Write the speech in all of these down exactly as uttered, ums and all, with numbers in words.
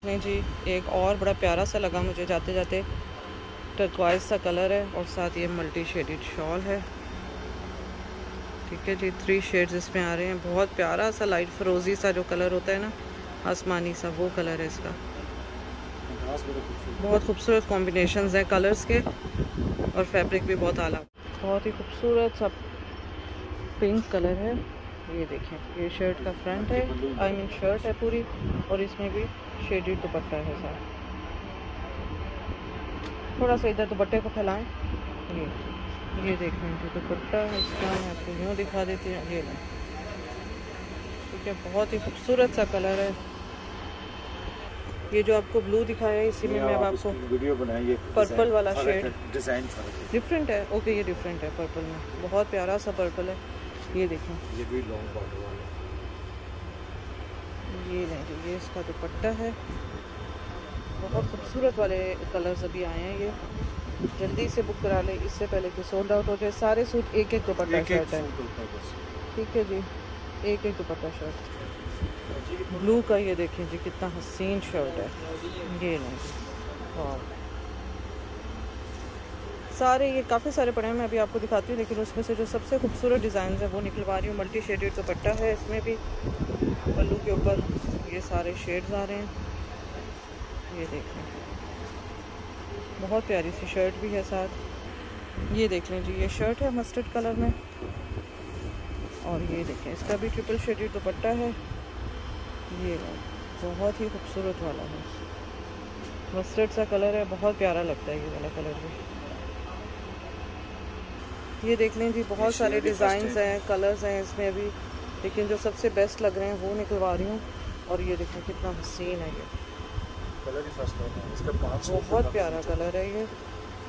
नहीं जी, एक और बड़ा प्यारा सा लगा मुझे जाते जाते, टर्क्वाइज सा कलर है और साथ ये मल्टी शेडेड शॉल है। ठीक है जी, थ्री शेड्स इसमें आ रहे हैं। बहुत प्यारा सा लाइट फिरोजी सा जो कलर होता है ना, आसमानी सा, वो कलर है इसका। बहुत खूबसूरत कॉम्बिनेशंस हैं कलर्स के और फैब्रिक भी बहुत आला। बहुत ही खूबसूरत सा पिंक कलर है। ये देखें, ये शर्ट का फ्रंट है, आई मीन शर्ट है पूरी, और इसमें भी शेडेड दुपट्टा है साथ। थोड़ा सा इधर दुपट्टे को फैलाएं। ये ये देखें जो दुपट्टा है इसका, मैं आपको यूँ दिखा देती हूँ। ये लें, ठीक है, बहुत ही खूबसूरत सा कलर है। ये जो आपको ब्लू दिखाया है, इसी में मैं आपको वीडियो बनाएंगे। पर्पल वाला शेड डिजाइन डिफरेंट है। ओके, ये डिफरेंट है पर्पल में, बहुत प्यारा सा पर्पल है। ये देखें, ये भी लॉन्ग बॉर्डर वाला। ये लें जी, ये इसका दुपट्टा है। बहुत खूबसूरत वाले कलर्स अभी आए हैं। ये जल्दी से बुक करा लें इससे पहले कि सोल्ड आउट हो जाए। सारे सूट एक एक दुपट्टा शर्ट है। ठीक है जी, एक एक दुपट्टा शर्ट। ब्लू का ये देखें जी, कितना हसीन शर्ट है। ये लें जी, वाह, सारे ये काफ़ी सारे पड़े हैं, मैं अभी आपको दिखाती हूँ। लेकिन उसमें से जो सबसे खूबसूरत डिज़ाइन है वो निकलवा रही हूँ। मल्टी शेडेड दुपट्टा है इसमें भी, पल्लू के ऊपर ये सारे शेड्स आ रहे हैं। ये देखें, बहुत प्यारी सी शर्ट भी है साथ। ये देख लें जी, ये शर्ट है मस्टर्ड कलर में, और ये देखें इसका भी ट्रिपल शेडेड दुपट्टा है। ये बहुत ही खूबसूरत वाला है, मस्टर्ड सा कलर है, बहुत प्यारा लगता है ये वाला कलर भी। ये देख लें जी, बहुत सारे डिज़ाइंस हैं, कलर्स हैं इसमें अभी, लेकिन जो सबसे बेस्ट लग रहे हैं वो निकलवा रही हूँ। और ये देखें कितना हसीन है, ये कलर ही फर्स्ट है इसका। पाँच बहुत प्यारा कलर है ये।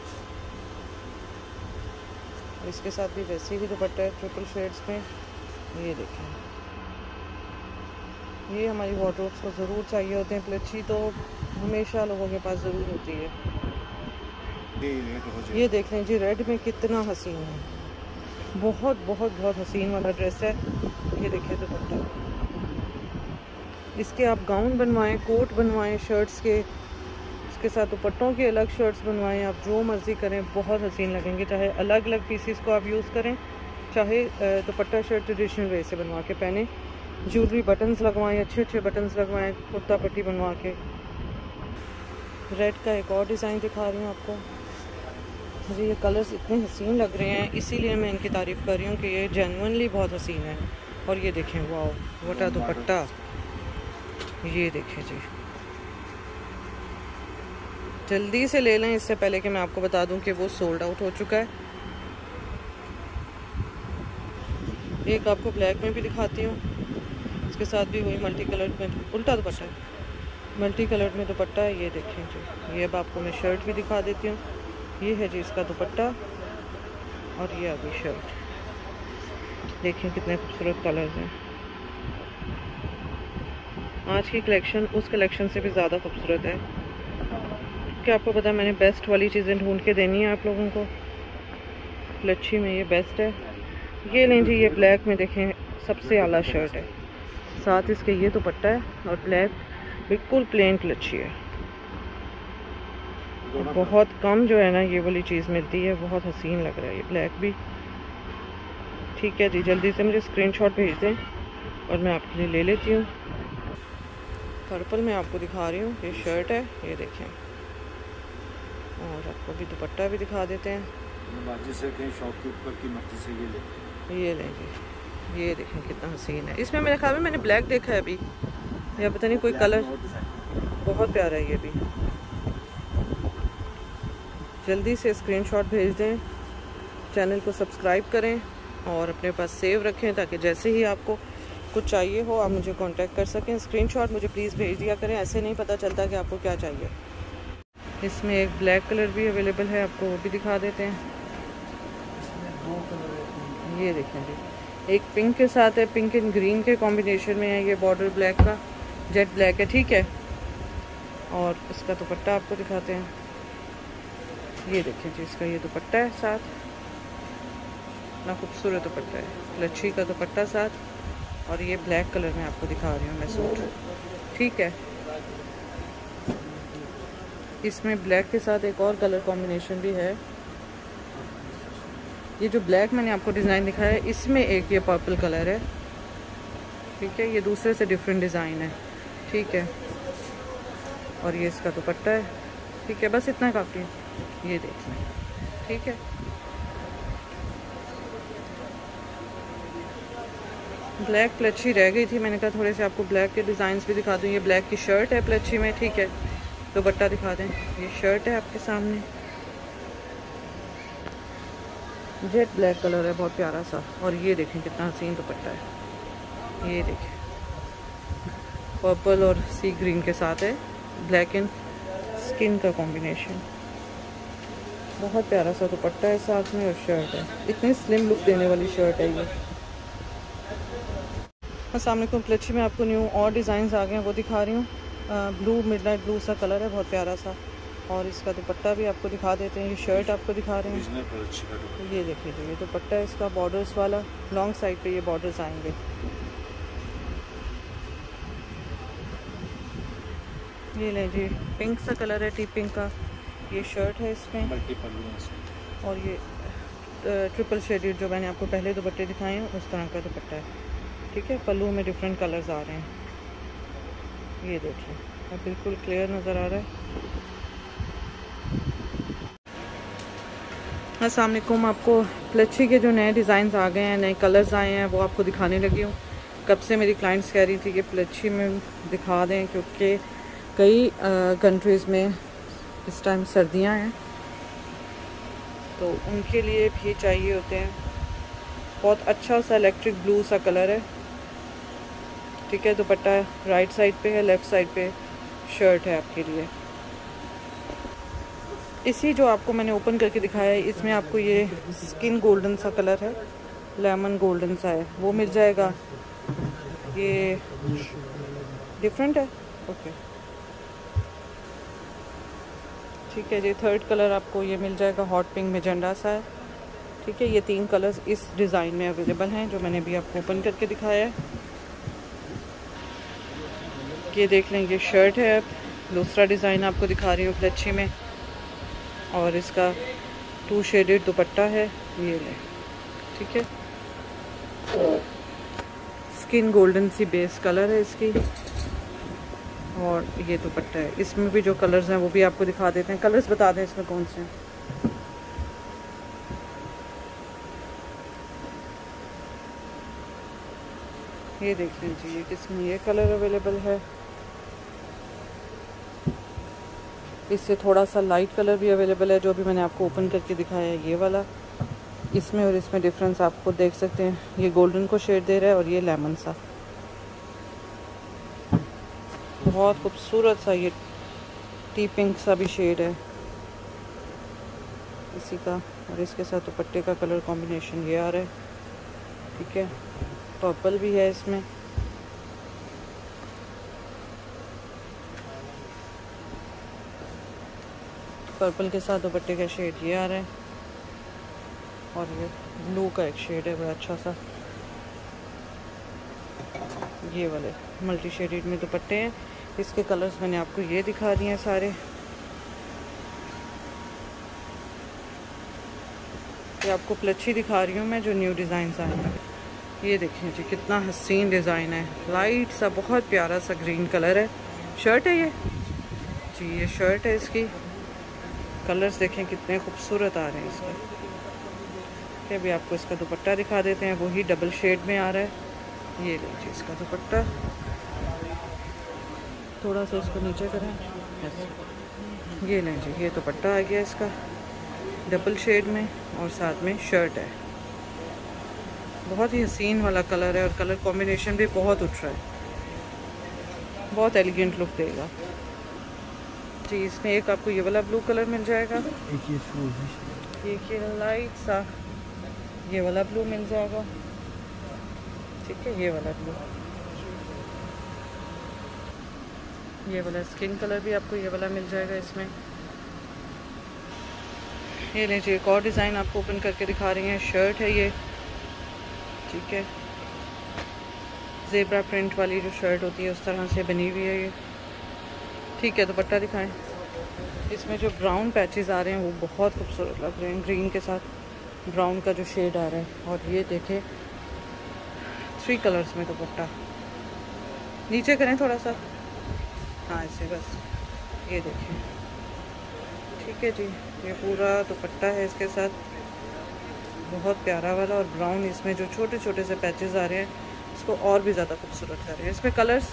इसके साथ भी वैसे ही दुपट्टा है ट्रिपल शेड्स में। ये देखें, ये हमारी वार्डरोब्स को ज़रूर चाहिए होते हैं। प्लच्छी तो हमेशा लोगों के पास ज़रूर होती है। ये देख लें जी, रेड में कितना हसीन है, बहुत बहुत बहुत हसीन वाला ड्रेस है। ये देखिए दुपट्टा, इसके आप गाउन बनवाएं, कोट बनवाएं शर्ट्स के, इसके साथ दुपट्टों के अलग शर्ट्स बनवाएं, आप जो मर्ज़ी करें, बहुत हसीन लगेंगे। चाहे अलग अलग पीसीस को आप यूज़ करें, चाहे दुपट्टा शर्ट ट्रेडिशनल वे से बनवा के पहने, ज्वेलरी बटन्स लगवाएं, अच्छे अच्छे बटन्स लगवाएं, कुर्ता पट्टी बनवा के। रेड का एक और डिज़ाइन दिखा रही हूँ आपको। मुझे ये कलर्स इतने हसीन लग रहे हैं, इसीलिए मैं इनकी तारीफ़ कर रही हूँ कि ये जेन्युइनली बहुत हसीन है। और ये देखें, वाह वटा दुपट्टा, ये देखें जी, जल्दी से ले लें इससे पहले कि मैं आपको बता दूं कि वो सोल्ड आउट हो चुका है। एक आपको ब्लैक में भी दिखाती हूँ, इसके साथ भी वही मल्टी कलर में उल्टा दुपट्टा है, मल्टी कलर में दुपट्टा है। ये देखें जी, ये अब आपको मैं शर्ट भी दिखा देती हूँ। ये है जी इसका दुपट्टा, और ये अभी शर्ट। देखें कितने खूबसूरत कलर्स हैं। आज की कलेक्शन उस कलेक्शन से भी ज़्यादा खूबसूरत है, कि आपको पता है मैंने बेस्ट वाली चीज़ें ढूंढ के देनी है आप लोगों को। प्लच्छी में ये बेस्ट है। ये लें जी, ये ब्लैक में देखें सबसे आला शर्ट है, साथ इसके ये दुपट्टा है, और ब्लैक बिल्कुल प्लेन प्लच्छी है। बहुत कम जो है ना ये वाली चीज़ मिलती है, बहुत हसीन लग रहा है ये ब्लैक भी। ठीक है जी, जल्दी से मुझे स्क्रीनशॉट भेज दें और मैं आपके लिए ले लेती हूँ। पर्पल में आपको दिखा रही हूँ, ये शर्ट है, ये देखें, और आपको भी दुपट्टा भी दिखा देते हैं। से कहीं शॉप के ऊपर की मर्जी से ये ले ये लें जी, ये देखें कितना हसीन है। इसमें मेरे ख्याल में मैंने ब्लैक देखा है अभी, या पता नहीं कोई कलर, बहुत प्यारा है ये भी। जल्दी से स्क्रीनशॉट भेज दें, चैनल को सब्सक्राइब करें और अपने पास सेव रखें, ताकि जैसे ही आपको कुछ चाहिए हो आप मुझे कांटेक्ट कर सकें। स्क्रीनशॉट मुझे प्लीज़ भेज दिया करें, ऐसे नहीं पता चलता कि आपको क्या चाहिए। इसमें एक ब्लैक कलर भी अवेलेबल है, आपको वो भी दिखा देते हैं। ये देखें जी, एक पिंक के साथ है, पिंक एंड ग्रीन के कॉम्बिनेशन में है। ये बॉर्डर ब्लैक का, जेट ब्लैक है, ठीक है। और इसका दुपट्टा आपको दिखाते हैं। ये देखिए जी, इसका ये दुपट्टा है साथ, ना खूबसूरत दुपट्टा है, लच्छी का दुपट्टा साथ, और ये ब्लैक कलर में आपको दिखा रही हूँ मैं सूट, ठीक है। इसमें ब्लैक के साथ एक और कलर कॉम्बिनेशन भी है। ये जो ब्लैक मैंने आपको डिज़ाइन दिखाया है, इसमें एक ये पर्पल कलर है, ठीक है, ये दूसरे से डिफरेंट डिज़ाइन है, ठीक है। और ये इसका दुपट्टा है, ठीक है, बस इतना काफ़ी है, ये देख लें, ठीक है। ब्लैक प्लच्छी रह गई थी, मैंने कहा थोड़े से आपको ब्लैक के डिज़ाइंस भी दिखा दूँ। ये ब्लैक की शर्ट है प्लच्छी में, ठीक है, दुपट्टा दिखा दें। ये शर्ट है आपके सामने, जेट ब्लैक कलर है, बहुत प्यारा सा। और ये देखें कितना हसीन दुपट्टा है, ये देखें पर्पल और सी ग्रीन के साथ है, ब्लैक एंड स्किन का कॉम्बिनेशन। बहुत प्यारा सा दुपट्टा है साथ में, और शर्ट है, इतनी स्लिम लुक देने वाली शर्ट है ये। अस्सलाम वालेकुम, प्लच्छी में आपको न्यू और डिज़ाइंस आ गए हैं, वो दिखा रही हूँ। ब्लू मिडनाइट ब्लू सा कलर है, बहुत प्यारा सा। और इसका दुपट्टा भी आपको दिखा देते हैं। ये शर्ट आपको दिखा रहे हैं, ये देख लीजिए, ये दुपट्टा है इसका बॉर्डर्स वाला, लॉन्ग साइड पे ये बॉर्डर्स आएंगे। ये लें जी, पिंक सा कलर है, टी पिंक का। ये शर्ट है इसमें, और ये ट्रिपल शेडेड जो मैंने आपको पहले दुपट्टे दिखाए हैं उस तरह का दुपट्टा है, ठीक है। पल्लू में डिफरेंट कलर्स आ रहे हैं, ये देखिए, अब बिल्कुल क्लियर नज़र आ रहा है। अस्सलाम वालेकुम, आपको प्लच्छी के जो नए डिज़ाइंस आ गए हैं, नए कलर्स आए हैं, वो आपको दिखाने लगी हूँ। कब से मेरी क्लाइंट्स कह रही थी कि प्लच्छी में दिखा दें, क्योंकि कई कंट्रीज़ में इस टाइम सर्दियाँ हैं, तो उनके लिए भी चाहिए होते हैं। बहुत अच्छा सा इलेक्ट्रिक ब्लू सा कलर है, ठीक है। दुपट्टा राइट साइड पे है, लेफ़्ट साइड पे शर्ट है आपके लिए। इसी जो आपको मैंने ओपन करके दिखाया है, इसमें आपको ये स्किन गोल्डन सा कलर है, लेमन गोल्डन सा है, वो मिल जाएगा। ये डिफरेंट है, ओके, ठीक है जी। थर्ड कलर आपको ये मिल जाएगा, हॉट पिंक मेजेंडा सा है, ठीक है। ये तीन कलर्स इस डिज़ाइन में अवेलेबल हैं जो मैंने अभी आपको ओपन करके दिखाया है। ये देख लें, ये शर्ट है। दूसरा डिज़ाइन आपको दिखा रही हूँ प्लच्छी में, और इसका टू शेडेड दुपट्टा है, ये ले, ठीक है। स्किन गोल्डन सी बेस कलर है इसकी, और ये दुपट्टा है। इसमें भी जो कलर्स हैं वो भी आपको दिखा देते हैं। कलर्स बता दें इसमें कौन से हैं। ये देख लीजिए, इसमें ये कलर अवेलेबल है, इससे थोड़ा सा लाइट कलर भी अवेलेबल है, जो भी मैंने आपको ओपन करके दिखाया है, ये वाला। इसमें और इसमें डिफरेंस आपको देख सकते हैं, ये गोल्डन को शेड दे रहा है, और ये लेमन सा, बहुत खूबसूरत सा ये टी पिंक सा भी शेड है इसी का। और इसके साथ दुपट्टे का कलर कॉम्बिनेशन ये आ रहा है, ठीक है। पर्पल भी है इसमें, पर्पल के साथ दुपट्टे का शेड ये आ रहा है, और ये ब्लू का एक शेड है बड़ा अच्छा सा, ये वाले मल्टी शेडेड में दुपट्टे हैं। इसके कलर्स मैंने आपको ये दिखा दिए हैं सारे। ये आपको प्लच्छी दिखा रही हूँ मैं, जो न्यू डिज़ाइन आए हैं। ये देखिए जी, कितना हसीन डिज़ाइन है, लाइट सा बहुत प्यारा सा ग्रीन कलर है। शर्ट है ये जी, ये शर्ट है इसकी। कलर्स देखें कितने खूबसूरत आ रहे हैं इसके। अभी आपको इसका दुपट्टा दिखा देते हैं, वही डबल शेड में आ रहा है। ये लीजिए इसका दुपट्टा, थोड़ा सा इसको नीचे करें, ये लें जी, ये दुपट्टा आ गया इसका डबल शेड में, और साथ में शर्ट है। बहुत ही हसीन वाला कलर है, और कलर कॉम्बिनेशन भी बहुत उठ रहा है, बहुत एलिगेंट लुक देगा जी। इसमें एक आपको ये वाला ब्लू कलर मिल जाएगा, एक ये लाइट सा ये वाला ब्लू मिल जाएगा, ठीक है। ये वाला ब्लू, ये वाला स्किन कलर भी आपको ये वाला मिल जाएगा इसमें। ये लीजिए, एक और डिज़ाइन आपको ओपन करके दिखा रही हैं। शर्ट है ये, ठीक है, ज़ेब्रा प्रिंट वाली जो शर्ट होती है उस तरह से बनी हुई है ये, ठीक है। दुपट्टा दिखाएं। इसमें जो ब्राउन पैचेस आ रहे हैं वो बहुत खूबसूरत लग रहे हैं, ग्रीन के साथ ब्राउन का जो शेड आ रहा है। और ये देखें थ्री कलर्स में दुपट्टा, नीचे करें थोड़ा सा, हाँ ऐसे बस, ये देखें। ठीक है जी, ये पूरा दुपट्टा है इसके साथ, बहुत प्यारा वाला। और ब्राउन इसमें जो छोटे छोटे से पैचेस आ रहे हैं इसको और भी ज़्यादा खूबसूरत कर रहे हैं। इसमें कलर्स,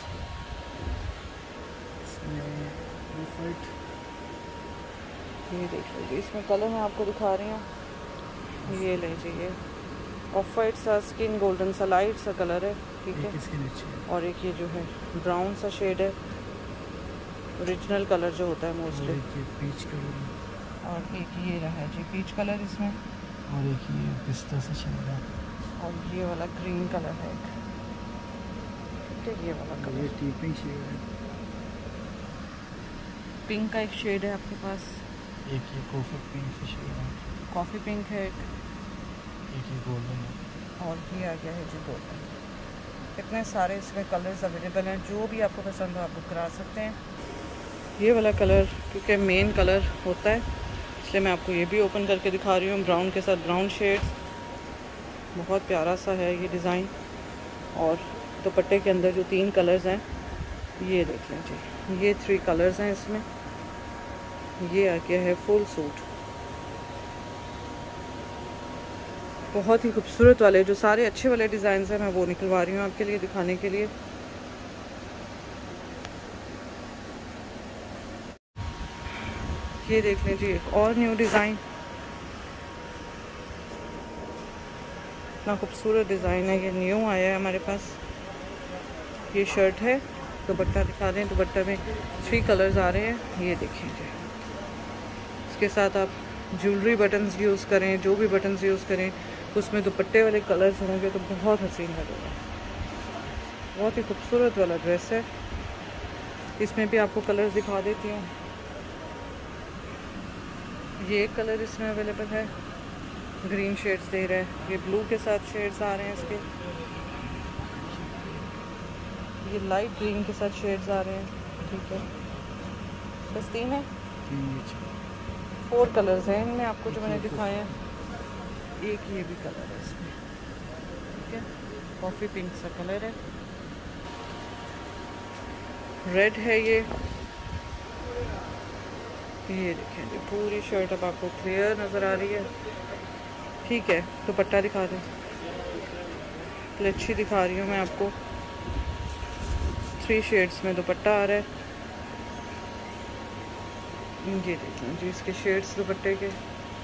ये देख लीजिए, इसमें कलर मैं आपको दिखा रही हूँ। ये लीजिए, ये ऑफ वाइट सा स्किन गोल्डन सा लाइट सा कलर है, ठीक है। और एक ये जो है ब्राउन सा शेड है, ओरिजिनल कलर जो होता है मोस्टली, पीच कलर, और एक ये रहा है जी पीच कलर इसमें, और एक ये पिस्ता सा शेड है, और ये वाला ग्रीन कलर है एक, ठीक है। ये वाला कलर, ये टीपिंग शेड है, पिंक का एक शेड है आपके पास, एक ये कॉफी पिंक सा शेड है, कॉफ़ी पिंक है एक, एक ये गोल्डन है, और ये आ गया है जी गोल्डन। इतने सारे इसमें कलर्स अवेलेबल हैं, जो भी आपको पसंद हो आप बुक करा सकते हैं। ये वाला कलर क्योंकि मेन कलर होता है इसलिए मैं आपको ये भी ओपन करके दिखा रही हूँ, ब्राउन के साथ ब्राउन शेड, बहुत प्यारा सा है ये डिज़ाइन। और दुपट्टे के अंदर जो तीन कलर्स हैं ये देख लें जी, ये थ्री कलर्स हैं इसमें। ये आ गया है फुल सूट, बहुत ही खूबसूरत वाले, जो सारे अच्छे वाले डिज़ाइन हैं मैं वो निकलवा रही हूँ आपके लिए दिखाने के लिए। ये देख लें जी, एक और न्यू डिज़ाइन, इतना खूबसूरत डिज़ाइन है, ये न्यू आया है हमारे पास। ये शर्ट है, दुपट्टा दिखा दें, दुपट्टा में थ्री कलर्स आ रहे हैं, ये देखेंगे। इसके साथ आप ज्वेलरी बटन्स यूज़ करें, जो भी बटन्स यूज़ करें उसमें दुपट्टे वाले कलर्स होंगे तो बहुत हसीन लगेगा। बहुत ही खूबसूरत वाला ड्रेस है, इसमें भी आपको कलर्स दिखा देती हूँ। ये एक कलर इसमें अवेलेबल है, ग्रीन शेड्स दे रहा है, ये ब्लू के साथ शेड्स आ रहे हैं इसके, ये लाइट ग्रीन के साथ शेड्स आ रहे हैं, ठीक है। बस तीन है, फोर कलर्स हैं इनमें आपको जो मैंने दिखाए हैं। एक ये भी कलर है इसमें, ठीक है, कॉफ़ी पिंक सा कलर है, रेड है ये। ये देखें जी, पूरी शर्ट अब आपको क्लियर नज़र आ रही है, ठीक है। दुपट्टा दिखा दें, अच्छी दिखा रही हूँ मैं आपको, थ्री शेड्स में दुपट्टा आ रहा है। ये देखें जी इसके शेड्स दुपट्टे के,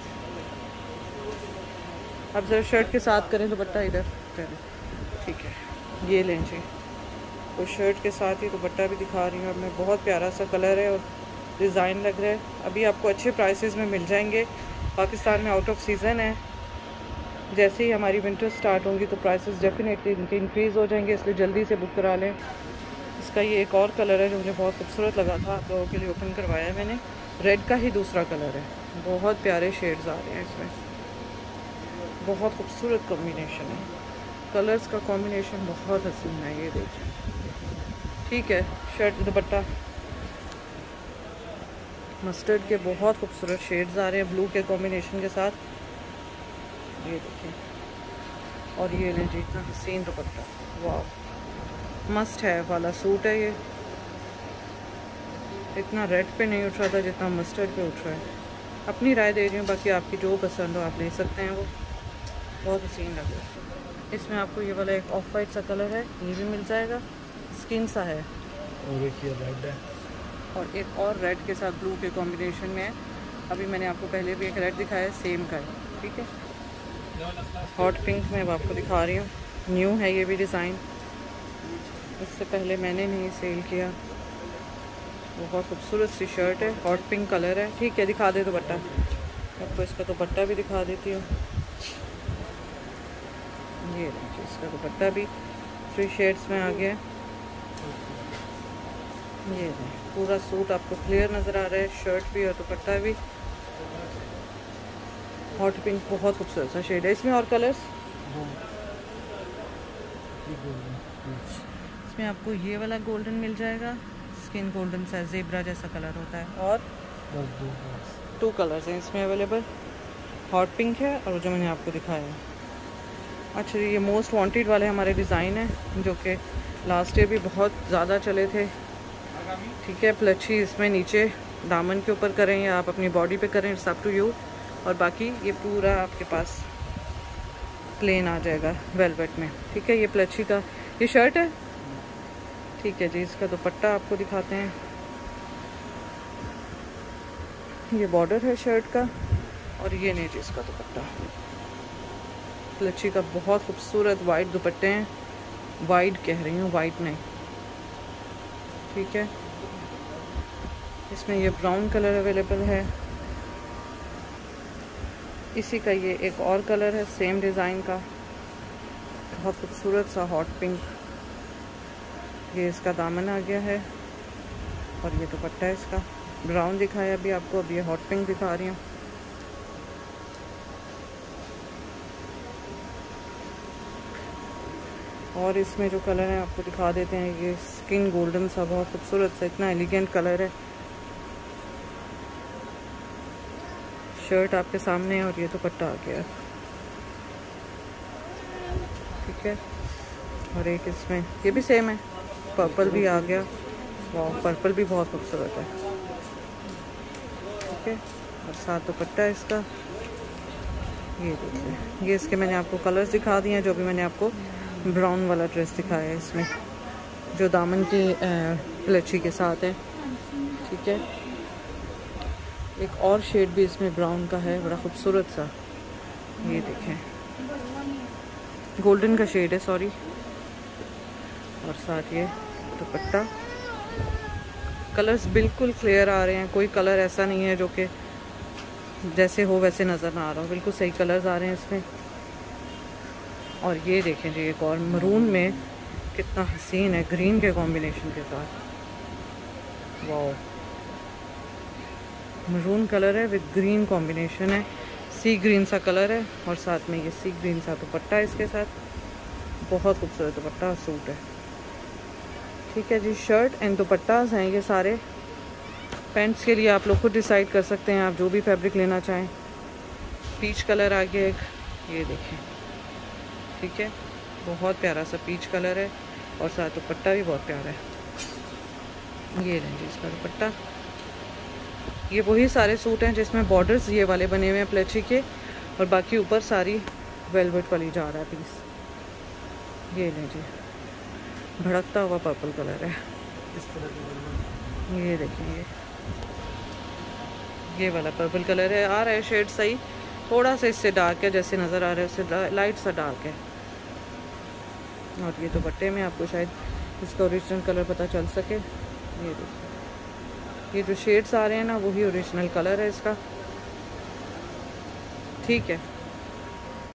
अब ज़रा शर्ट के साथ करें दुपट्टा इधर करें, ठीक है। ये लें जी, तो शर्ट के साथ ही दुपट्टा भी दिखा रही हूँ अब मैं, बहुत प्यारा सा कलर है और डिज़ाइन लग रहा है। अभी आपको अच्छे प्राइसेस में मिल जाएंगे, पाकिस्तान में आउट ऑफ सीज़न है, जैसे ही हमारी विंटर स्टार्ट होंगी तो प्राइसेस डेफिनेटली इनके इंक्रीज़ हो जाएंगे, इसलिए जल्दी से बुक करा लें। इसका ये एक और कलर है जो मुझे बहुत खूबसूरत लगा था, आप लोगों के लिए ओपन करवाया है मैंने, रेड का ही दूसरा कलर है, बहुत प्यारे शेड्स आ रहे हैं इसमें, बहुत खूबसूरत कॉम्बिनेशन है, कलर्स का कॉम्बिनेशन बहुत हसीन है। ये देखिए, ठीक है। शर्ट दुपट्टा मस्टर्ड के बहुत खूबसूरत शेड्स आ रहे हैं ब्लू के कॉम्बिनेशन के साथ, ये देखिए। और ये लें जी, इतना हसीन दुपट्टा, वाह, मस्ट है वाला सूट है ये, इतना रेड पे नहीं उठ रहा था जितना मस्टर्ड पे उठ रहा है। अपनी राय दे रही हूँ, बाकी आपकी जो पसंद हो आप ले सकते हैं, वो बहुत हसीन लग रहा है। इसमें आपको ये वाला एक ऑफ वाइट सा कलर है, ये भी मिल जाएगा, स्किन सा है, और एक ये रेड है, और एक और रेड के साथ ब्लू के कॉम्बिनेशन में है। अभी मैंने आपको पहले भी एक रेड दिखाया, सेम का है, ठीक है। हॉट पिंक में अब आपको दिखा रही हूँ, न्यू है ये भी डिज़ाइन, इससे पहले मैंने नहीं सेल किया। बहुत खूबसूरत सी शर्ट है, हॉट पिंक कलर है, ठीक है। दिखा दे दुपट्टा, आपको इसका दुपट्टा भी दिखा देती हूँ। ये देखिए, इसका दुपट्टा भी थ्री शेड्स में आ गया। ये पूरा सूट आपको क्लियर नज़र आ रहा है, शर्ट भी और दुपट्टा भी। हॉट पिंक बहुत खूबसूरत सा शेड है, इसमें और कलर्स, इसमें आपको ये वाला गोल्डन मिल जाएगा, स्किन गोल्डन सा जेब्रा जैसा कलर होता है, और टू कलर्स हैं इसमें अवेलेबल, हॉट पिंक है और जो मैंने आपको दिखाया है। अच्छा, ये मोस्ट वांटेड वाले हमारे डिज़ाइन हैं जो कि लास्ट ईयर भी बहुत ज़्यादा चले थे। ठीक है, प्लची इसमें नीचे दामन के ऊपर करें या आप अपनी बॉडी पे करें, इट्स अप टू यू। और बाकी ये पूरा आपके पास प्लेन आ जाएगा वेलवेट में। ठीक है, ये प्लची का ये शर्ट है। ठीक है जी, इसका दुपट्टा आपको दिखाते हैं। ये बॉर्डर है शर्ट का और ये नहीं जी इसका दुपट्टा। प्लची का बहुत खूबसूरत वाइट दुपट्टे हैं, वाइट कह रही हूँ, वाइट नहीं। ठीक है, इसमें ये ब्राउन कलर अवेलेबल है। इसी का ये एक और कलर है सेम डिज़ाइन का, बहुत खूबसूरत सा हॉट पिंक। ये इसका दामन आ गया है और ये दुपट्टा है इसका। ब्राउन दिखाया अभी आपको, अब ये हॉट पिंक दिखा रही हूँ। और इसमें जो कलर है आपको दिखा देते हैं। ये स्किन गोल्डन सा बहुत खूबसूरत सा, इतना एलिगेंट कलर है। शर्ट आपके सामने है और ये दुपट्टा आ गया। ठीक है, और एक इसमें ये भी सेम है, पर्पल भी आ गया। वाह, पर्पल भी बहुत खूबसूरत है। ठीक है, और साथ दुपट्टा है इसका। ये देखिए, ये इसके मैंने आपको कलर्स दिखा दिए हैं, जो भी मैंने आपको ब्राउन वाला ड्रेस दिखाया है इसमें, जो दामन की प्लची के साथ है। ठीक है, एक और शेड भी इसमें ब्राउन का है, बड़ा खूबसूरत सा। ये देखें, गोल्डन का शेड है, सॉरी। और साथ ये दुपट्टा। कलर्स बिल्कुल क्लियर आ रहे हैं, कोई कलर ऐसा नहीं है जो कि जैसे हो वैसे नज़र ना आ रहा हो, बिल्कुल सही कलर्स आ रहे हैं इसमें। और ये देखें जी, एक और मरून में कितना हसीन है, ग्रीन के कॉम्बिनेशन के साथ। वाओ, मरून कलर है विद ग्रीन कॉम्बिनेशन है, सी ग्रीन सा कलर है और साथ में ये सी ग्रीन सा दुपट्टा है इसके साथ। बहुत खूबसूरत दुपट्टा और सूट है। ठीक है जी, शर्ट एंड दुपट्टास हैं ये सारे। पैंट्स के लिए आप लोग खुद डिसाइड कर सकते हैं, आप जो भी फैब्रिक लेना चाहें। पीच कलर आ गया एक, ये देखें। ठीक है, बहुत प्यारा सा पीच कलर है और साथ दुपट्टा भी बहुत प्यारा है। ये रहेंगे इसका दुपट्टा। ये वही सारे सूट हैं जिसमें बॉर्डर्स ये वाले बने हुए हैं प्लेची के, और बाकी ऊपर सारी वेलवेट वाली जा रहा है पीस। ये लें जी, भड़कता हुआ पर्पल कलर है इस तरह। ये देखेंगे, ये वाला पर्पल कलर है, आ रहा है शेड सही, थोड़ा सा इससे डार्क है, जैसे नज़र आ रहा है उससे लाइट सा डार्क है। और ये दुपट्टे में आपको शायद इसका ओरिजिनल कलर पता चल सके। ये देखिए, ये जो शेड्स आ रहे हैं ना, वही ओरिजिनल कलर है इसका। ठीक है।